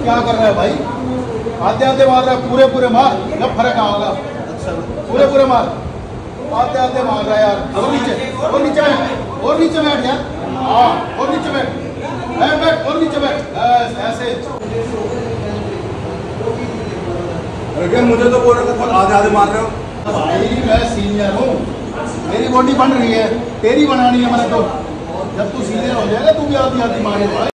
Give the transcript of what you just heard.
क्या कर रहा है भाई? आते आते मार रहा है, पूरे पूरे मार, जब फर्क होगा। पूरे पूरे मार, आते आते मार रहा है यार। और नीचे बैठ, और नीचे बैठ यार। हाँ, और नीचे बैठ, बैठ और नीचे बैठ, ऐसे। अरे मुझे तो बोल रहे थे आधे आधे मार रहे हो। भाई मैं सीनियर हूँ, मेरी बॉडी बन रही है, तेरी बनानी है मैंने तो। जब तू सीनियर हो जाएगा तू भी आधी आधी मारेगा भाई।